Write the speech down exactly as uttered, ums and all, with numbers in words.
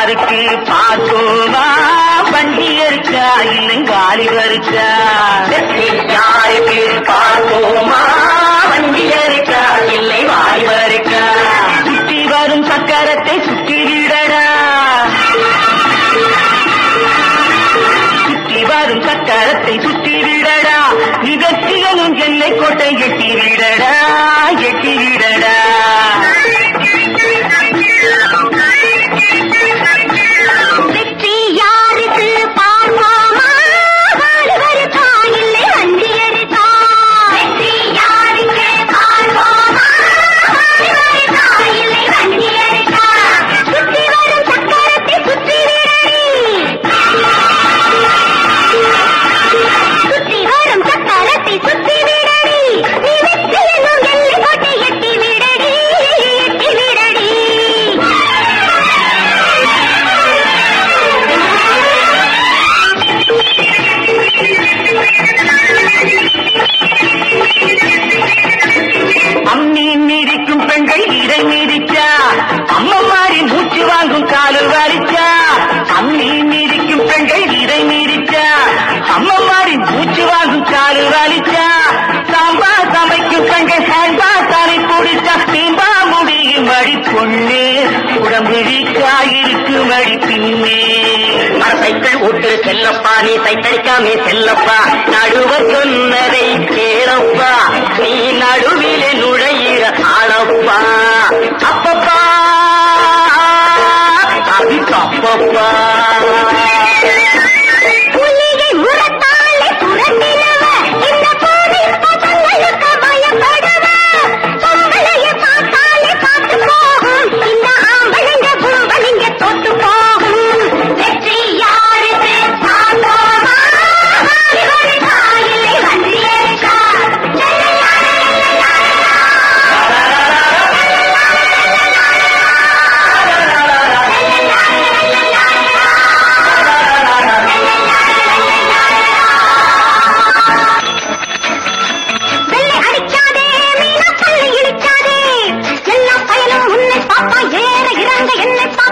யாருக்கு பார்த்தோமா வண்டி இருக்கா இல்லை வாலிபர் இருக்கா யாருக்கு பார்த்தோமா வண்டி இருக்கா இல்லை வாலிபர் இருக்கா சுற்றி வரும் சக்கரத்தை சுற்றி விடடா சுற்றி வரும் சக்கரத்தை சுற்றி விடடா நிகழ்ச்சிகளும் எல்லை கோட்டை எட்டி விடடா எட்டி விடடா வெற்றி யாருக்கு பார்ப்போமா வாலிபருக்கா இல்லை வண்டியருக்கா வெற்றி யாருக்கு பார்ப்போமா வாலிபருக்கா இல்லை வண்டியருக்கா சுற்றி வரும் சக்கரத்தை சுற்றி விடடி சுற்றி வரும் சக்கரத்தை சுற்றி விடடி நீ வெற்றி என்னும் எல்லை கோட்டை எட்டி விடடி எட்டி விடடி அம்மி மீறிக்கும் பெண்கள் இதை மீறிச்சா அம்மம்மாரி மூச்சு வாங்கும் காலு வலிச்சா அம்மி மீறிக்கும் பெண்கள் இதை மீறிச்சா அம்மம்மாரி மூச்சு வாங்கும் காலு வலிச்சா சாம்பா சமைக்கும் பெண்கள் ஹேண்பா தலை குடிச்சா தீம்பா முடியும் மடி பொண்ணு உடம்பு வீக்காயிருக்கு மடி பின்னே சைக்கிள் ஓட்டு செல்லப்பா நீ சைத்தடிக்காமே செல்லப்பா நடுவர் சொன்னதை கேளப்பா நீ நடுவிலே நுழையிற ஆளப்பா அப்பப்பா அப்பப்பா புலியை முரத்தாலே புரட்டினவ இந்த போரில் பசங்களுக்கு பயப்படுவ பொம்பளையை பார்த்தாலே பார்த்து போகும் இந்த ஆம்பளைங்க கும்பலிங்க தொட்டு போகும் வெற்றி யாருக்கு பார்ப்போமா வாலிபருக்கா இல்லை வண்டியருக்கா வெள்ளை அடிக்காதே மீனா பள்ளி இடிக்காதே எல்லா பயனும் உன்னை பாப்பா ஏற இறங்க என்னை